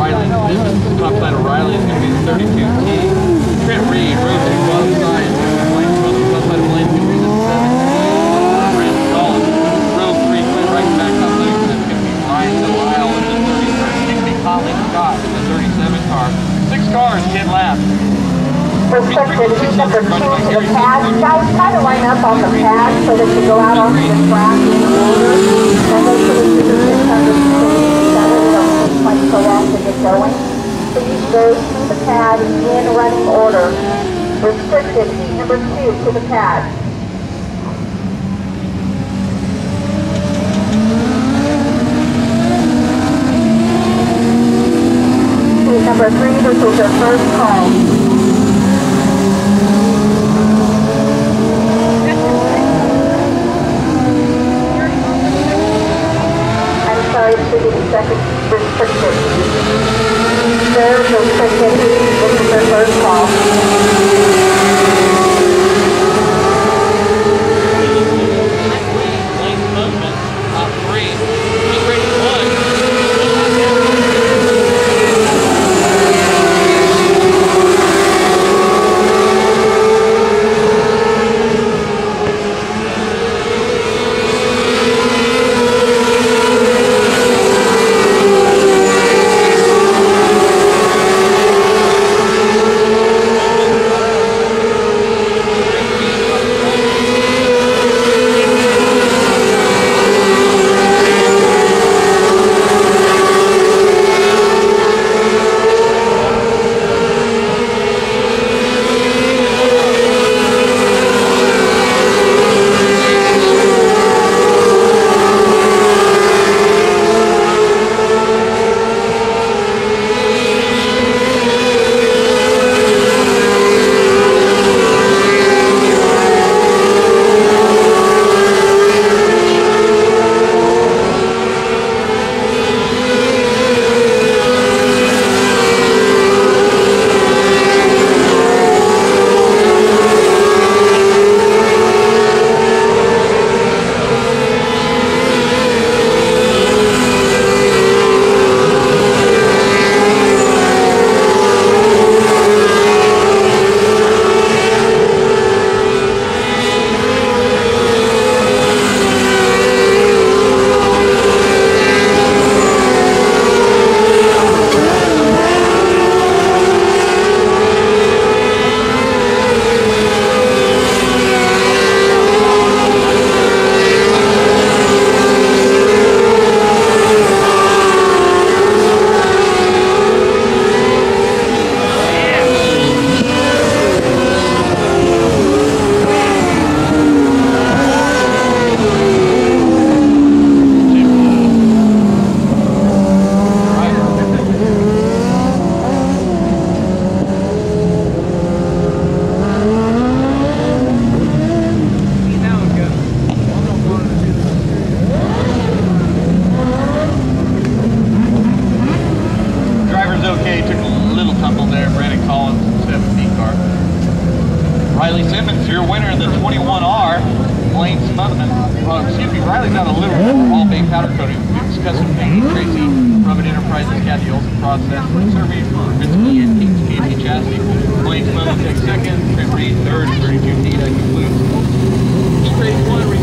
Riley Simmons. Top side of Riley is going to be the 32T. Trent Reed, row 2 bottom side. Top side of Blaine is going to be the 7T. Brandon Collins, row 3 clear right back top side. That's going to be Ryan Delisle in the 33. It's going to be Colin Scott in the 37 car. 6 cars, 10 laps. Restricted number 2 to the pad. Guys, try to line up on the pad so that you go out onto the track in the order. And make sure that you do 600 feet. That way you don't take quite so long to get going. Please go to the pad in running order. Restricted heat number 2 to the pad. Heat number 3, this is your first call. Second restricted. Third restricted. This is their first call. Blaine Boatman, top 3. Heat rating 1. Riley Simmons, your winner in the 21R. Blaine Smotherman, Riley's got a little all bay powder coating. It's custom paint. Tracy, Rubbin Enterprises, Kathy Olsen Process, Survey, Ritzky, and Katie Chastity. Blaine Smotherman takes second, Trent Reed third, 32 feet. That concludes. Straight one.